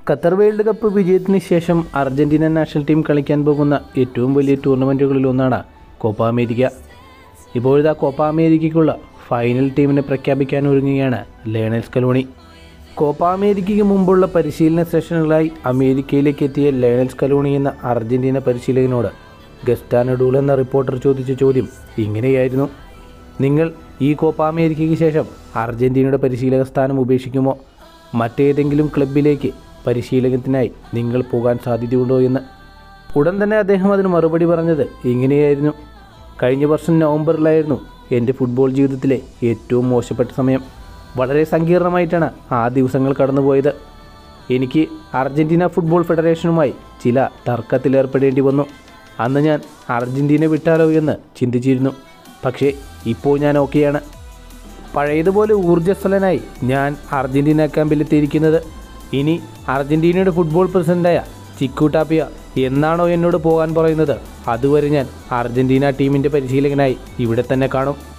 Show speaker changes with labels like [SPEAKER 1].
[SPEAKER 1] Qatar world cup വിജയത്തിന് ശേഷം Argentina national team കളിക്കാൻ പോകുന്ന ഏറ്റവും വലിയ ടൂർണമെൻറ്റുകളിലൊന്നാണ് കോപ്പ അമേരിക്ക. ഇപ്പോഴിതാ കോപ്പ അമേരിക്കയ്ക്കുള്ള ഫൈനൽ ടീമിനെ പ്രഖ്യാപിക്കാൻ ഒരുങ്ങുകയാണ് ലയണൽ സ്കലോണി. കോപ്പ അമേരിക്കയ്ക്ക് മുമ്പുള്ള പരിശീലന സെഷനുകളായി അമേരിക്കയിലേക്ക് എത്തിയ ലയണൽ സ്കലോണി എന്ന അർജന്റീന പരിശീലകനോട് ഗസ്റ്റാനോ ഡൂൾ എന്ന റിപ്പോർട്ടർ ചോദിച്ച ചോദ്യം ഇങ്ങനെയായിരുന്നു: നിങ്ങൾ ഈ കോപ്പ അമേരിക്കയ്ക്ക് ശേഷം അർജന്റീനയുടെ പരിശീലക സ്ഥാനം ഉപേക്ഷിക്കുമോ? മറ്റേതെങ്കിലും ക്ലബിലേക്ക് പരിശീലകത്തിനായി നിങ്ങൾ പോകാൻ സാധ്യതയുണ്ടോ എന്ന്. ഉടൻ തന്നെ അദ്ദേഹം അതിന് മറുപടി പറഞ്ഞത് ഇങ്ങനെയായിരുന്നു: കഴിഞ്ഞ വർഷം നവംബറിലായിരുന്നു എൻ്റെ ഫുട്ബോൾ ജീവിതത്തിലെ ഏറ്റവും മോശപ്പെട്ട സമയം. വളരെ സങ്കീർണമായിട്ടാണ് ആ ദിവസങ്ങൾ കടന്നുപോയത്. എനിക്ക് അർജന്റീന ഫുട്ബോൾ ഫെഡറേഷനുമായി ചില തർക്കത്തിലേർപ്പെടേണ്ടി വന്നു. അന്ന് ഞാൻ അർജന്റീന വിട്ടാലോ എന്ന് ചിന്തിച്ചിരുന്നു. പക്ഷേ ഇപ്പോൾ ഞാൻ ഓക്കെയാണ്. പഴയതുപോലെ ഊർജ്ജസ്വലനായി ഞാൻ അർജന്റീന ക്യാമ്പിലെത്തിയിരിക്കുന്നത്. ഇനി അർജന്റീനയുടെ ഫുട്ബോൾ പ്രസിഡൻ്റായ ചിക്കു ടാപ്പിയ എന്നാണോ എന്നോട് പോകാൻ പറയുന്നത്, അതുവരെ ഞാൻ അർജന്റീന ടീമിൻ്റെ പരിശീലകനായി ഇവിടെ തന്നെ കാണും.